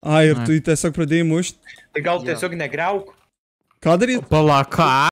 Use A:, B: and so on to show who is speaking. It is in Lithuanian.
A: Ai, ir tu jį tiesiog pradėjai mušt.
B: Tai gal tiesiog negriauk?
A: Ką daryt?
C: Pala, ką?